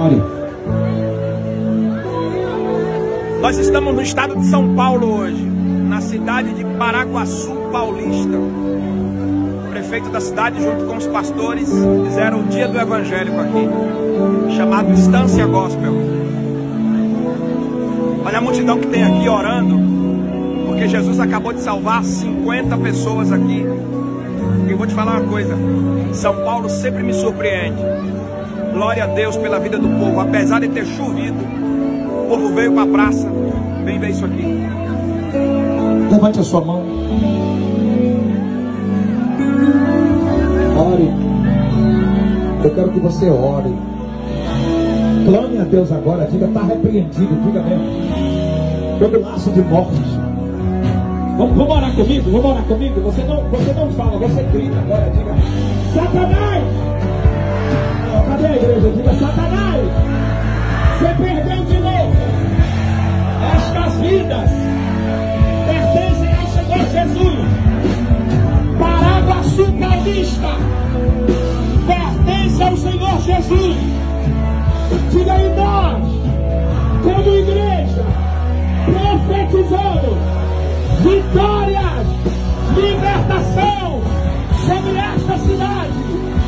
Ore. Nós estamos no estado de São Paulo hoje, na cidade de Paraguaçu Paulista. O prefeito da cidade, junto com os pastores, fizeram o dia do evangélico aqui, chamado Estância Gospel. Olha a multidão que tem aqui orando, porque Jesus acabou de salvar 50 pessoas aqui. E eu vou te falar uma coisa, São Paulo sempre me surpreende. Glória a Deus pela vida do povo, apesar de ter chovido, o povo veio para a praça. Vem ver isso aqui. Levante a sua mão. Ore. Eu quero que você ore. Clame a Deus agora. Diga, está repreendido. Diga mesmo. Todo laço de morte. Vamos orar comigo? Vamos orar comigo? Você não fala, você grita agora. Diga, Satanás! Cadê a igreja? Diga, Satanás! Você perdeu de novo. Estas vidas pertencem ao Senhor Jesus. Paraguaçu Paulista pertence ao Senhor Jesus. Diga aí nós, como igreja, profetizando vitórias, libertação sobre esta cidade.